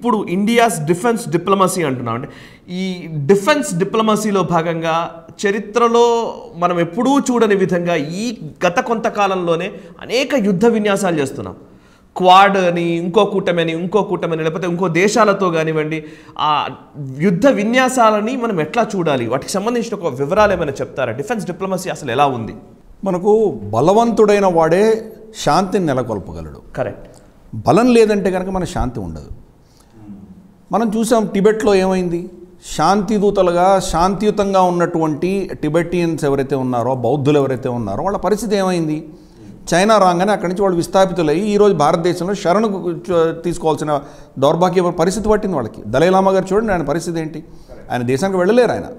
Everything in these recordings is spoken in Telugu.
ఇప్పుడు ఇండియాస్ డిఫెన్స్ డిప్లొమసీ అంటున్నాం. అంటే ఈ డిఫెన్స్ డిప్లొమసీలో భాగంగా చరిత్రలో మనం ఎప్పుడూ చూడని విధంగా ఈ గత కొంతకాలంలోనే అనేక యుద్ధ విన్యాసాలు చేస్తున్నాం. క్వాడ్ అని, ఇంకో కూటమని, లేకపోతే ఇంకో దేశాలతో కానివ్వండి, ఆ యుద్ధ విన్యాసాలని మనం ఎట్లా చూడాలి, వాటికి సంబంధించిన ఒక వివరాలు ఏమైనా చెప్తారా? డిఫెన్స్ డిప్లొమసీ అసలు ఎలా ఉంది? మనకు బలవంతుడైన వాడే శాంతిని నెలకొల్పగలడు. కరెక్ట్. బలం లేదంటే కనుక మన శాంతి ఉండదు. మనం చూసాం టిబెట్లో ఏమైంది. శాంతిదూతలుగా శాంతియుతంగా ఉన్నటువంటి టిబెటియన్స్ ఎవరైతే ఉన్నారో, బౌద్ధులు ఎవరైతే ఉన్నారో వాళ్ళ పరిస్థితి ఏమైంది? చైనా రాగానే అక్కడి నుంచి వాళ్ళు విస్థాపితులయ్యి ఈరోజు భారతదేశంలో శరణు తీసుకోవాల్సిన దౌర్భాగ్య పరిస్థితి పట్టింది వాళ్ళకి. దలైలామా గారు చూడండి, ఆయన పరిస్థితి ఏంటి? ఆయన దేశానికి వెళ్ళలేరు. ఆయన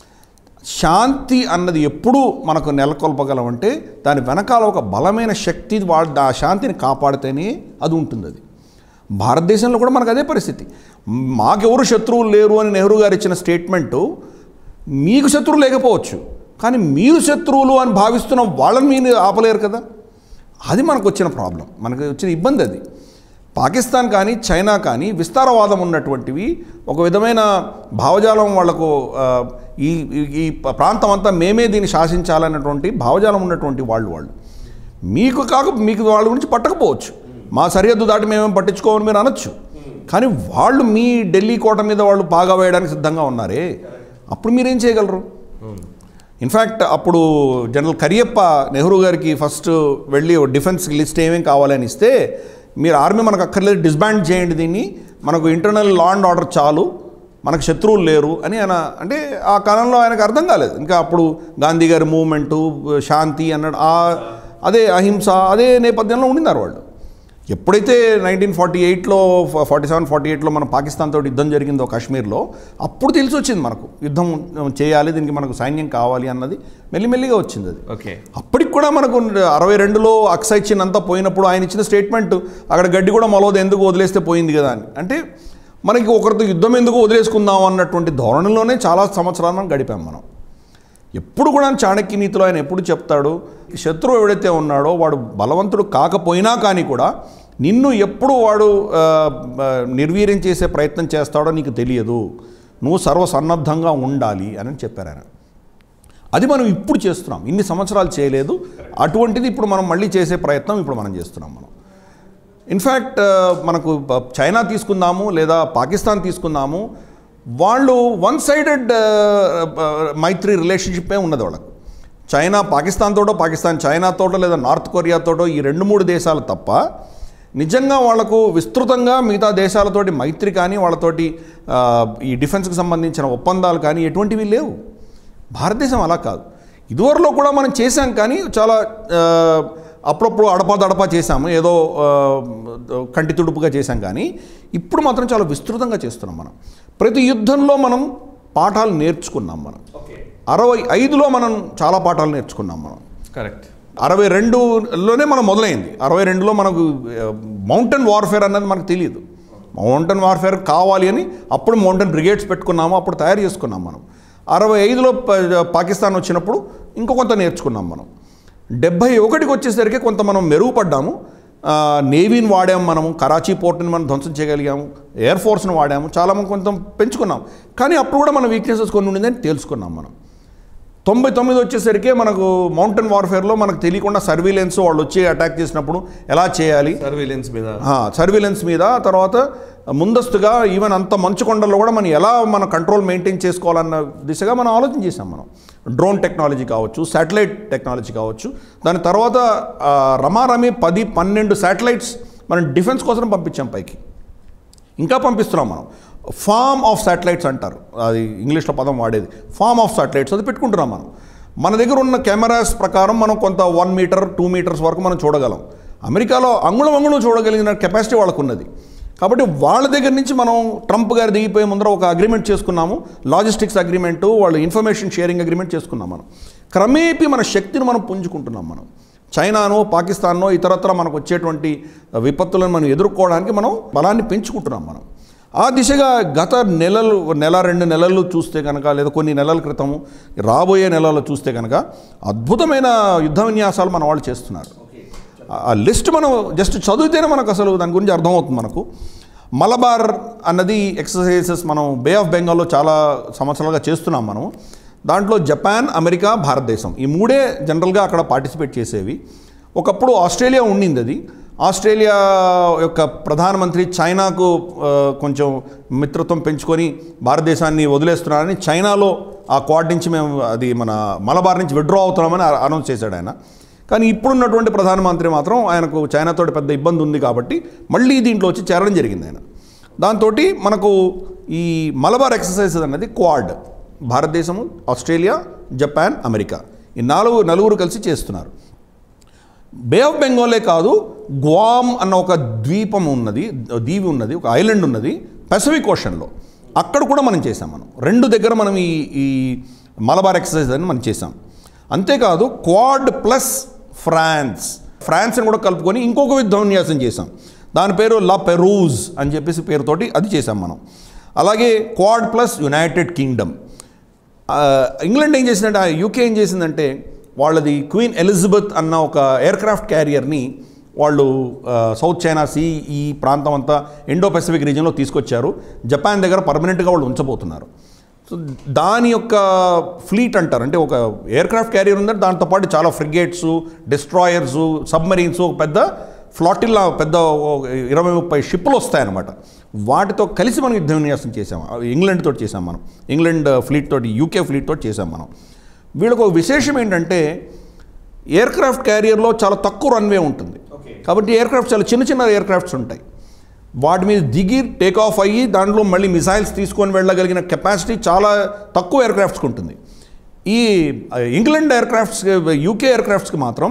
శాంతి అన్నది ఎప్పుడు మనకు నెలకొల్పగలమంటే దాని వెనకాల ఒక బలమైన శక్తి ఆ శాంతిని కాపాడితేనే అది ఉంటుంది. అది భారతదేశంలో కూడా మనకు అదే పరిస్థితి. మాకెవరు శత్రువులు లేరు అని నెహ్రూ గారు ఇచ్చిన స్టేట్మెంటు, మీకు శత్రువులు లేకపోవచ్చు కానీ మీరు శత్రువులు అని భావిస్తున్న వాళ్ళని మీరు ఆపలేరు కదా. అది మనకు వచ్చిన ప్రాబ్లం, మనకు వచ్చిన ఇబ్బంది అది. పాకిస్తాన్ కానీ చైనా కానీ విస్తారవాదం ఉన్నటువంటివి, ఒక విధమైన భావజాలం వాళ్లకు ఈ ప్రాంతం అంతా మేమే దీన్ని శాసించాలన్నటువంటి భావజాలం ఉన్నటువంటి వాళ్ళు మీకు వాళ్ళ గురించి పట్టకపోవచ్చు. మా సరిహద్దు దాటి మేమేం పట్టించుకోమని మీరు అనొచ్చు. కానీ వాళ్ళు మీ ఢిల్లీ కోట మీద వాళ్ళు పాగా వేయడానికి సిద్ధంగా ఉన్నారే, అప్పుడు మీరేం చేయగలరు? ఇన్ఫ్యాక్ట్ అప్పుడు జనరల్ కరియప్ప నెహ్రూ గారికి ఫస్ట్ వెళ్ళి డిఫెన్స్ లిస్ట్ ఏమేమి కావాలని ఇస్తే, మీరు ఆర్మీ మనకు అక్కర్లేదు, డిస్బాండ్ చేయండి దీన్ని, మనకు ఇంటర్నల్ లా అండ్ ఆర్డర్ చాలు, మనకు శత్రువులు లేరు అని ఆయన అంటే ఆ కాలంలో ఆయనకు అర్థం కాలేదు. ఇంకా అప్పుడు గాంధీ గారి మూవ్మెంటు, శాంతి అన్నాడు, అదే అహింస, అదే నేపథ్యంలో ఉండినారు వాళ్ళు. ఎప్పుడైతే 1947 48లో మన పాకిస్తాన్తో యుద్ధం జరిగిందో కాశ్మీర్లో, అప్పుడు తెలిసి వచ్చింది మనకు యుద్ధం చేయాలి, దీనికి మనకు సైన్యం కావాలి అన్నది మెల్లిమెల్లిగా వచ్చింది అది. ఓకే. అప్పటికి కూడా మనకు 62లో అక్సై చిన్ అంతా పోయినప్పుడు ఆయన ఇచ్చిన స్టేట్మెంట్, అక్కడ గడ్డి కూడా మొలవదు, ఎందుకు వదిలేస్తే పోయింది కదా అని. అంటే మనకి ఒకరితో యుద్ధం ఎందుకు వదిలేసుకుందాం అన్నటువంటి ధోరణిలోనే చాలా సంవత్సరాలు మనం గడిపాం మనం. ఎప్పుడు కూడా చాణక్య నీతిలో ఆయన ఎప్పుడు చెప్తాడు, శత్రువు ఎవడైతే ఉన్నాడో వాడు బలవంతుడు కాకపోయినా కానీ కూడా నిన్ను ఎప్పుడు వాడు నిర్వీర్యం చేసే ప్రయత్నం చేస్తాడో నీకు తెలియదు, నువ్వు సర్వసన్నద్ధంగా ఉండాలి అని చెప్పారు ఆయన. అది మనం ఇప్పుడు చేస్తున్నాం, ఇన్ని సంవత్సరాలు చేయలేదు. అటువంటిది ఇప్పుడు మనం మళ్ళీ చేసే ప్రయత్నం ఇప్పుడు మనం చేస్తున్నాం. మనం ఇన్ఫ్యాక్ట్ మనకు చైనా తీసుకుందాము లేదా పాకిస్తాన్ తీసుకుందాము, వాళ్ళు వన్ సైడెడ్ మైత్రి రిలేషన్షిప్పే ఉన్నది వాళ్ళకు. చైనా పాకిస్తాన్తోటో, పాకిస్తాన్ చైనాతోటో, లేదా నార్త్ కొరియాతోటో, ఈ 2-3 దేశాలు తప్ప నిజంగా వాళ్లకు విస్తృతంగా మిగతా దేశాలతోటి మైత్రి కానీ, వాళ్ళతోటి ఈ డిఫెన్స్కి సంబంధించిన ఒప్పందాలు కానీ ఎటువంటివి లేవు. భారతదేశం అలా కాదు. ఇదివరలో కూడా మనం చేశాం కానీ చాలా అప్పుడప్పుడు అడపా చేశాము, ఏదో కంటి తుడుపుగా చేశాం. కానీ ఇప్పుడు మాత్రం చాలా విస్తృతంగా చేస్తున్నాం. మనం ప్రతి యుద్ధంలో మనం పాఠాలు నేర్చుకున్నాం. మనం 65లో మనం చాలా పాఠాలు నేర్చుకున్నాం. మనం కరెక్ట్. 62లోనే మనం మొదలైంది. 62లో మనకు మౌంటైన్ వార్ఫేర్ అన్నది మనకు తెలియదు. మౌంటైన్ వార్ఫేర్ కావాలి అని అప్పుడు మౌంటైన్ బ్రిగేడ్స్ పెట్టుకున్నాము, అప్పుడు తయారు చేసుకున్నాం. మనం 65లో పాకిస్తాన్ వచ్చినప్పుడు ఇంకో కొంత నేర్చుకున్నాం. మనం 71కి వచ్చేసరికి కొంత మనం మెరుగుపడ్డాము. నేవీని వాడాము, మనము కరాచీ పోర్ట్ని మనం ధ్వంసం చేయగలిగాము, ఎయిర్ ఫోర్స్ని వాడాము, చాలా కొంచెం పెంచుకున్నాం. కానీ అప్పుడు కూడా మన వీక్నెసెస్ కొన్ని ఉండిందని తెలుసుకున్నాం. మనం 99 వచ్చేసరికి మనకు మౌంటైన్ వార్ఫేర్లో మనకు తెలియకుండా సర్వీలెన్స్, వాళ్ళు వచ్చి అటాక్ చేసినప్పుడు ఎలా చేయాలి, సర్వీలెన్స్ మీద తర్వాత ముందస్తుగా ఈవెన్ అంత మంచు కొండల్లో కూడా మనం ఎలా మన కంట్రోల్ మెయింటైన్ చేసుకోవాలన్న దిశగా మనం ఆలోచన చేసాం. మనం డ్రోన్ టెక్నాలజీ కావచ్చు, శాటిలైట్ టెక్నాలజీ కావచ్చు, దాని తర్వాత రమారమి 10-12 శాటిలైట్స్ మనం డిఫెన్స్ కోసం పంపించాం పైకి. ఇంకా పంపిస్తున్నాం. మనం ఫార్మ్ ఆఫ్ శాటిలైట్స్ అంటారు, అది ఇంగ్లీష్లో పదం వాడేది, ఫార్మ్ ఆఫ్ శాటిలైట్స్, అది పెట్టుకుంటున్నాం. మనం మన దగ్గర ఉన్న కెమెరాస్ ప్రకారం మనం కొంత 1 మీటర్ 2 మీటర్స్ వరకు మనం చూడగలం. అమెరికాలో అంగుళం చూడగలిగిన కెపాసిటీ వాళ్ళకు ఉన్నది. కాబట్టి వాళ్ళ దగ్గర నుంచి మనం ట్రంప్ గారు దిగిపోయే ముందర ఒక అగ్రిమెంట్ చేసుకున్నాము, లాజిస్టిక్స్ అగ్రిమెంటు, వాళ్ళు ఇన్ఫర్మేషన్ షేరింగ్ అగ్రిమెంట్ చేసుకున్నాం. మనం క్రమేపీ మన శక్తిని మనం పుంజుకుంటున్నాం. మనం చైనానో పాకిస్తాన్నో ఇతరత్ర మనకు వచ్చేటువంటి విపత్తులను మనం ఎదుర్కోవడానికి మనం బలాన్ని పెంచుకుంటున్నాం. మనం ఆ దిశగా గత నెల 2 నెలలు చూస్తే కనుక, లేదా కొన్ని నెలల క్రితము, రాబోయే నెలల్లో చూస్తే కనుక అద్భుతమైన యుద్ధ విన్యాసాలు మన వాళ్ళు చేస్తున్నారు. ఆ లిస్ట్ మనం జస్ట్ చదివితేనే మనకు అసలు దాని గురించి అర్థమవుతుంది. మనకు మలబార్ అన్నది ఎక్సర్సైజెస్ మనం బే ఆఫ్ బెంగాల్లో చాలా సంవత్సరాలుగా చేస్తున్నాం మనం. దాంట్లో జపాన్, అమెరికా, భారతదేశం ఈ మూడే జనరల్గా అక్కడ పార్టిసిపేట్ చేసేవి. ఒకప్పుడు ఆస్ట్రేలియా ఉండింది. అది ఆస్ట్రేలియా యొక్క ప్రధానమంత్రి చైనాకు కొంచెం మిత్రత్వం పెంచుకొని భారతదేశాన్ని వదిలేస్తున్నారని చైనాలో ఆ క్వాడ్ నుంచి మేము అది మన మలబార్ నుంచి విత్డ్రా అవుతున్నామని అనౌన్స్ చేశాడు ఆయన. కానీ ఇప్పుడున్నటువంటి ప్రధానమంత్రి మాత్రం ఆయనకు చైనాతో పెద్ద ఇబ్బంది ఉంది కాబట్టి మళ్ళీ దీంట్లో వచ్చి చేరడం జరిగింది ఆయన. దాంతో మనకు ఈ మలబార్ ఎక్సర్సైజెస్ అనేది క్వాడ్, భారతదేశము, ఆస్ట్రేలియా, జపాన్, అమెరికా ఈ నలుగురు కలిసి చేస్తున్నారు. బే ఆఫ్ బెంగాలే కాదు, గ్వామ్ అన్న ఒక దీవి ఉన్నది, ఒక ఐలాండ్ ఉన్నది పసిఫిక్ ఓషన్లో. అక్కడ కూడా మనం చేసాం. మనం 2 దగ్గర మనం ఈ మలబార్ ఎక్సర్సైజ్ అని మనం చేసాం. అంతేకాదు క్వాడ్ ప్లస్ ఫ్రాన్స్ని కూడా కలుపుకొని ఇంకొక యుద్ధ విన్యాసం చేసాం. దాని పేరు లా పెరూజ్ అని చెప్పేసి పేరుతోటి అది చేసాం మనం. అలాగే quad plus United Kingdom. England ఏం చేసిందంటే, యూకే ఏం చేసిందంటే వాళ్ళది క్వీన్ ఎలిజబెత్ అన్న ఒక ఎయిర్క్రాఫ్ట్ క్యారియర్ని వాళ్ళు సౌత్ చైనా సీ ఈ ప్రాంతం అంతా ఇండో పెసిఫిక్ రీజియన్లో తీసుకొచ్చారు. జపాన్ దగ్గర పర్మనెంట్గా వాళ్ళు ఉంచబోతున్నారు. సో దాని యొక్క ఫ్లీట్ అంటారు, అంటే ఒక ఎయిర్క్రాఫ్ట్ క్యారియర్ ఉందంటే దాంతోపాటు చాలా ఫ్రిగేట్స్, డిస్ట్రాయర్స్, సబ్మరీన్స్, ఒక పెద్ద ఫ్లాటిల్లా పెద్ద 20-30 షిప్పులు వస్తాయన్నమాట. వాటితో కలిసి మనం యుద్ధ విన్యాసం చేసాం. ఇంగ్లాండ్ తోటి చేసాం మనం, ఇంగ్లాండ్ ఫ్లీట్ తోటి, యూకే ఫ్లీట్ తోటి చేసాం మనం. వీళ్ళకు ఒక విశేషం ఏంటంటే ఎయిర్క్రాఫ్ట్ క్యారియర్లో చాలా తక్కువ రన్వే ఉంటుంది కాబట్టి ఎయిర్క్రాఫ్ట్ చాలా చిన్న ఎయిర్క్రాఫ్ట్స్ ఉంటాయి. వాటి మీద దిగి టేక్ ఆఫ్ అయ్యి దాంట్లో మళ్ళీ మిసైల్స్ తీసుకొని వెళ్ళగలిగిన కెపాసిటీ చాలా తక్కువ ఎయిర్క్రాఫ్ట్స్కి ఉంటుంది. ఈ ఇంగ్లాండ్ ఎయిర్క్రాఫ్ట్స్, యూకే ఎయిర్క్రాఫ్ట్స్కి మాత్రం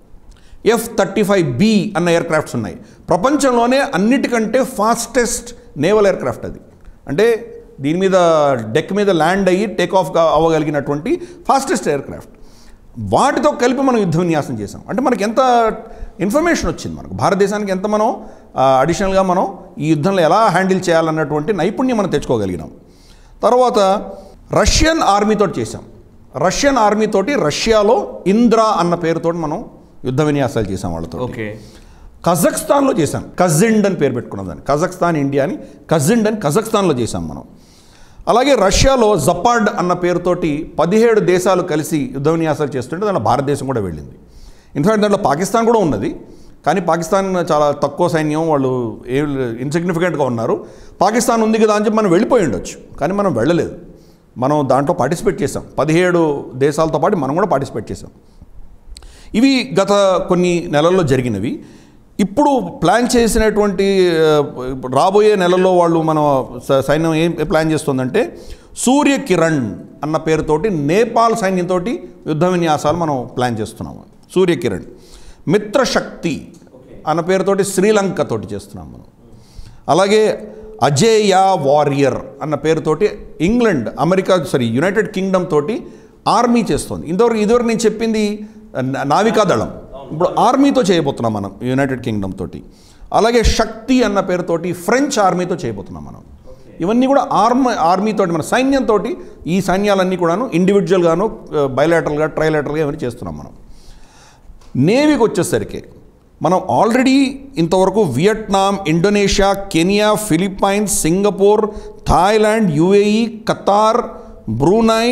F-35B అన్న ఎయిర్క్రాఫ్ట్స్ ఉన్నాయి. ప్రపంచంలోనే అన్నిటికంటే ఫాస్టెస్ట్ నేవల్ ఎయిర్క్రాఫ్ట్ అది. అంటే దీని మీద డెక్ మీద ల్యాండ్ అయ్యి టేక్ ఆఫ్ అవ్వగలిగినటువంటి ఫాస్టెస్ట్ ఎయిర్క్రాఫ్ట్. వాటితో కలిపి మనం యుద్ధ విన్యాసం చేసాం. అంటే మనకి ఎంత ఇన్ఫర్మేషన్ వచ్చింది, మనకు భారతదేశానికి ఎంత మనం అడిషనల్గా మనం ఈ యుద్ధంలో ఎలా హ్యాండిల్ చేయాలన్నటువంటి నైపుణ్యం మనం తెచ్చుకోగలిగినాం. తర్వాత రష్యన్ ఆర్మీతో చేసాం. రష్యన్ ఆర్మీతోటి రష్యాలో ఇంద్రా అన్న పేరుతో మనం యుద్ధ విన్యాసాలు చేసాం వాళ్ళతో. కజాఖ్స్తాన్లో చేశాం. కజిండ్ అని పేరు పెట్టుకున్నాం దాన్ని. కజాఖ్స్తాన్ ఇండియా అని, కజిండ్ అని కజాఖ్స్తాన్లో చేసాం మనం. అలాగే రష్యాలో జపార్డ్ అన్న పేరుతోటి 17 దేశాలు కలిసి యుద్ధ విన్యాసాలు చేస్తుంటే దాంట్లో భారతదేశం కూడా వెళ్ళింది. ఇన్ఫ్యాక్ట్ దాంట్లో పాకిస్తాన్ కూడా ఉన్నది. కానీ పాకిస్తాన్ చాలా తక్కువ సైన్యం, వాళ్ళు ఇన్సిగ్నిఫికెంట్గా ఉన్నారు. పాకిస్తాన్ ఉంది కదా అని చెప్పి మనం వెళ్ళిపోయి ఉండొచ్చు, కానీ మనం వెళ్ళలేదు. మనం దాంట్లో పార్టిసిపేట్ చేసాం. 17 దేశాలతో పాటు మనం కూడా పార్టిసిపేట్ చేసాం. ఇవి గత కొన్ని నెలల్లో జరిగినవి. ఇప్పుడు ప్లాన్ చేసినటువంటి రాబోయే నెలల్లో వాళ్ళు మన సైన్యం ఏం ప్లాన్ చేస్తుందంటే సూర్య కిరణ్ అన్న పేరుతోటి నేపాల్ సైన్యంతో యుద్ధ విన్యాసాలు మనం ప్లాన్ చేస్తున్నాము. సూర్య కిరణ్. మిత్రశక్తి అన్న పేరుతోటి శ్రీలంకతోటి చేస్తున్నాం మనం. అలాగే అజేయ వారియర్ అన్న పేరుతోటి ఇంగ్లాండ్, యునైటెడ్ కింగ్డమ్ తోటి ఆర్మీ చేస్తుంది. ఇదివరకు నేను చెప్పింది నావికాదళం, ఇప్పుడు ఆర్మీతో చేయబోతున్నాం మనం యునైటెడ్ కింగ్డమ్ తోటి. అలాగే శక్తి అన్న పేరుతోటి ఫ్రెంచ్ ఆర్మీతో చేయబోతున్నాం మనం. ఇవన్నీ కూడా ఆర్మీతో, మన సైన్యంతో, ఈ సైన్యాలన్నీ కూడాను ఇండివిజువల్గాను, బైలాటరల్గా, ట్రైలాటరల్గా ఇవన్నీ చేస్తున్నాం మనం. నేవీకి వచ్చేసరికి మనం ఆల్రెడీ ఇంతవరకు Vietnam, Indonesia, Kenya, Philippines, Singapore, Thailand, UAE, Qatar, Brunei,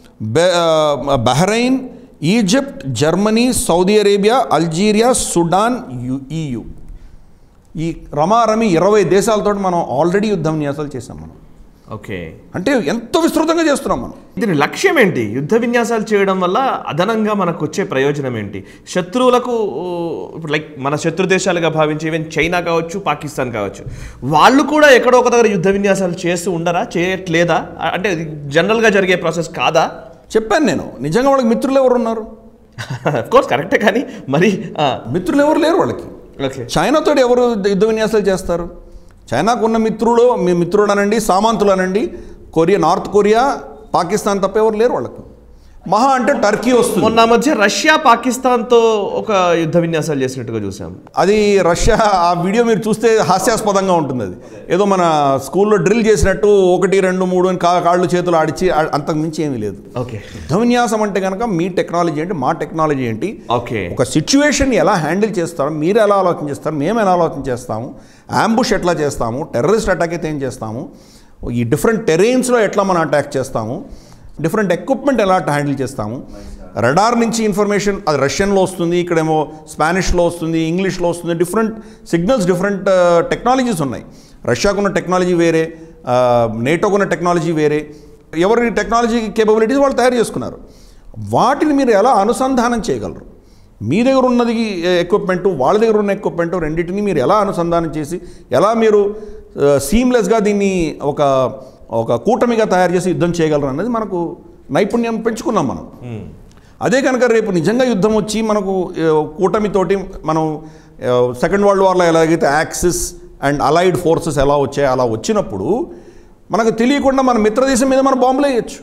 Bahrain, Egypt, Germany, Saudi Arabia, Algeria, Sudan, EU ఈ రమారమి 20 దేశాలతో మనం ఆల్రెడీ యుద్ధ విన్యాసాలు చేసాం మనం. ఓకే, అంటే ఎంతో విస్తృతంగా చేస్తున్నాం మనం. దీని లక్ష్యం ఏంటి? యుద్ధ విన్యాసాలు చేయడం వల్ల అదనంగా మనకు వచ్చే ప్రయోజనం ఏంటి? శత్రువులకు ఇప్పుడు మన శత్రు దేశాలుగా భావించి ఈవెన్ చైనా కావచ్చు, పాకిస్తాన్ కావచ్చు, వాళ్ళు కూడా ఎక్కడో ఒక దగ్గర యుద్ధ విన్యాసాలు చేస్తూ ఉండరా, చేయట్లేదా? అంటే జనరల్గా జరిగే ప్రాసెస్ కాదా? చెప్పాను నేను. నిజంగా వాళ్ళకి మిత్రులు ఎవరు ఉన్నారు? కోర్స్ కరెక్టే, కానీ మరి మిత్రులు ఎవరు లేరు వాళ్ళకి. చైనాతో ఎవరు యుద్ధ విన్యాసాలు చేస్తారు? చైనాకు ఉన్న మిత్రుడు అనండి, సామంతులు అనండి, నార్త్ కొరియా, పాకిస్తాన్ తప్ప ఎవరు లేరు వాళ్ళకు. మహా అంటే టర్కీ వస్తుంది. మొన్న మధ్య రష్యా పాకిస్తాన్తో ఒక యుద్ధ విన్యాసాలు చేసినట్టుగా చూసాం. అది రష్యా, ఆ వీడియో మీరు చూస్తే హాస్యాస్పదంగా ఉంటుంది. అది ఏదో మన స్కూల్లో డ్రిల్ చేసినట్టు 1, 2, 3 అని కాళ్ళు చేతులు ఆడిచి అంతకు మించి ఏమీ లేదు. ఓకే, యుద్ధ విన్యాసం అంటే కనుక మీ టెక్నాలజీ ఏంటి, మా టెక్నాలజీ ఏంటి, ఓకే, ఒక సిచ్యువేషన్ ఎలా హ్యాండిల్ చేస్తారో, మీరు ఎలా ఆలోచన చేస్తారు, మేము ఎలా ఆలోచన చేస్తాము, అంబుష్ ఎట్లా చేస్తాము, టెర్రరిస్ట్ అటాక్ అయితే ఏం చేస్తాము, ఈ డిఫరెంట్ టెరెయిన్స్లో ఎట్లా మనం అటాక్ చేస్తాము, డిఫరెంట్ ఎక్విప్మెంట్ ఎలా హ్యాండిల్ చేస్తాము, రడార్ నుంచి ఇన్ఫర్మేషన్ అది రష్యన్లో వస్తుంది, ఇక్కడేమో స్పానిష్లో వస్తుంది, ఇంగ్లీష్లో వస్తుంది, డిఫరెంట్ సిగ్నల్స్, డిఫరెంట్ టెక్నాలజీస్ ఉన్నాయి. రష్యాకున్న టెక్నాలజీ వేరే, నేటోకున్న టెక్నాలజీ వేరే, ఎవరి టెక్నాలజీ కేపబిలిటీస్ వాళ్ళు తయారు చేసుకున్నారు. వాటిని మీరు ఎలా అనుసంధానం చేయగలరు, మీ దగ్గర ఉన్నది ఎక్విప్మెంటు, వాళ్ళ దగ్గర ఉన్న ఎక్విప్మెంటు, రెండింటిని మీరు ఎలా అనుసంధానం చేసి ఎలా మీరు సీమ్లెస్గా దీన్ని ఒక కూటమిగా తయారు చేసి యుద్ధం చేయగలరు అన్నది మనకు నైపుణ్యం పెంచుకున్నాం మనం. అదే కనుక రేపు నిజంగా యుద్ధం వచ్చి మనకు కూటమితోటి మనం సెకండ్ వరల్డ్ వార్లో ఎలాగైతే యాక్సిస్ అండ్ అలైడ్ ఫోర్సెస్ ఎలా వచ్చాయో అలా వచ్చినప్పుడు మనకు తెలియకుండా మన మిత్రదేశం మీద మనం బాంబులు వేయచ్చు,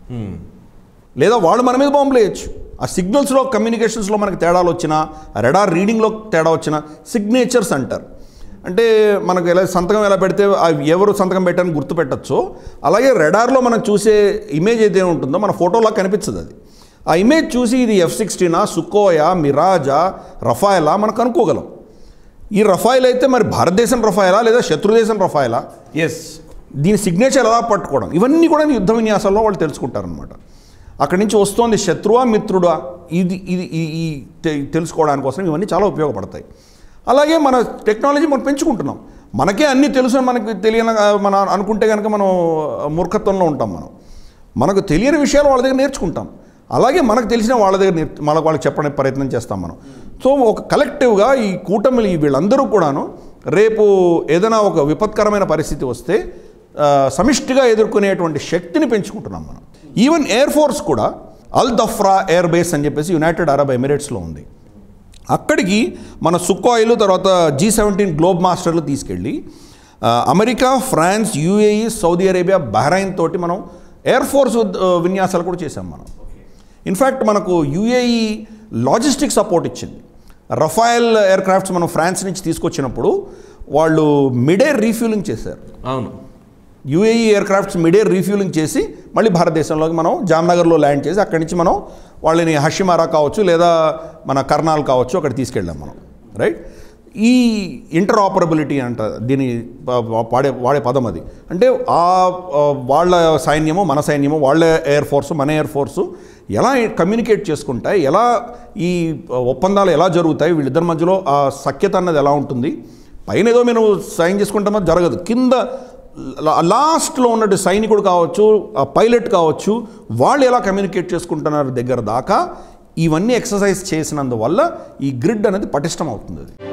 లేదా వాళ్ళు మన మీద బాంబులు వేయచ్చు. ఆ సిగ్నల్స్లో, కమ్యూనికేషన్స్లో మనకి తేడాలు వచ్చినా, రెడార్ రీడింగ్లో తేడా వచ్చినా సిగ్నేచర్స్ అంటారు. అంటే మనకు ఎలా సంతకం ఎలా పెడితే ఎవరు సంతకం పెట్టాలని గుర్తుపెట్టచ్చో, అలాగే రెడార్లో మనం చూసే ఇమేజ్ ఏదైతే ఉంటుందో మన ఫోటోలా కనిపించదు. అది ఆ ఇమేజ్ చూసి ఇది F-16, సుకోయా, మిరాజా, రఫాయలా మనకు అనుకోగలం. ఈ రఫాయిల్ అయితే మరి భారతదేశం రఫాయిలా లేదా శత్రుదేశం రఫాయిలా, ఎస్, దీని సిగ్నేచర్ ఎలా పట్టుకోవడం, ఇవన్నీ కూడా యుద్ధ విన్యాసాల్లో వాళ్ళు తెలుసుకుంటారనమాట. అక్కడి నుంచి వస్తోంది శత్రువా మిత్రుడా, ఇది ఇది ఈ తెలుసుకోవడానికి కోసం ఇవన్నీ చాలా ఉపయోగపడతాయి. అలాగే మన టెక్నాలజీ మనం పెంచుకుంటున్నాం. మనకే అన్నీ తెలుసు అని మనకు తెలియని మనం అనుకుంటే కనుక మనం మూర్ఖత్వంలో ఉంటాం. మనకు తెలియని విషయాలు వాళ్ళ దగ్గర నేర్చుకుంటాం. అలాగే మనకు తెలిసిన వాళ్ళ దగ్గర వాళ్ళకి చెప్పడానికి ప్రయత్నం చేస్తాం మనం. సో ఒక కలెక్టివ్గా ఈ కూటమిలు వీళ్ళందరూ కూడాను రేపు ఏదైనా ఒక విపత్కరమైన పరిస్థితి వస్తే సమిష్టిగా ఎదుర్కొనేటువంటి శక్తిని పెంచుకుంటున్నాం మనం. ఈవెన్ ఎయిర్ ఫోర్స్ కూడా అల్ దఫ్రా ఎయిర్ బేస్ అని చెప్పేసి యునైటెడ్ అరబ్ ఎమిరేట్స్లో ఉంది. అక్కడికి మన సుకోయిలు, తర్వాత G-17 గ్లోబ్ మాస్టర్లు తీసుకెళ్ళి America, France, UAE, Saudi Arabia, Bahrain తోటి మనం ఎయిర్ ఫోర్స్ విన్యాసాలు కూడా చేసాం మనం. ఇన్ఫ్యాక్ట్ మనకు UAE లాజిస్టిక్ సపోర్ట్ ఇచ్చింది. రఫాయల్ ఎయిర్ క్రాఫ్ట్స్ మనం ఫ్రాన్స్ నుంచి తీసుకొచ్చినప్పుడు వాళ్ళు మిడ్ ఎయిర్ రీఫ్యూలింగ్ చేశారు. అవును, UAE aircrafts mid air refuelling చేసి మళ్ళీ భారతదేశంలోకి మనం జామ్నగర్లో ల్యాండ్ చేసి అక్కడి నుంచి మనం వాళ్ళని హషిమారా కావచ్చు లేదా మన కర్నాల్ కావచ్చు అక్కడ తీసుకెళ్ళాం మనం. రైట్, ఈ ఇంటర్ఆపరబిలిటీ అంట దీని వాడే పదం. అది అంటే వాళ్ళ సైన్యము మన సైన్యము, వాళ్ళ ఎయిర్ ఫోర్సు మన ఎయిర్ ఫోర్సు ఎలా కమ్యూనికేట్ చేసుకుంటాయి, ఎలా ఈ ఒప్పందాలు ఎలా జరుగుతాయి, వీళ్ళిద్దరి మధ్యలో ఆ సఖ్యత అన్నది ఎలా ఉంటుంది. పైన ఏదో మేము సైన్ చేసుకుంటామో జరగదు, కింద లాస్ట్లో ఉన్నట్టు సైనికుడు కావచ్చు, పైలట్ కావచ్చు, వాళ్ళు ఎలా కమ్యూనికేట్ చేసుకుంటున్నారు దగ్గర దాకా ఇవన్నీ ఎక్సర్సైజ్ చేసినందువల్ల ఈ గ్రిడ్ అనేది పటిష్టం అవుతుంది.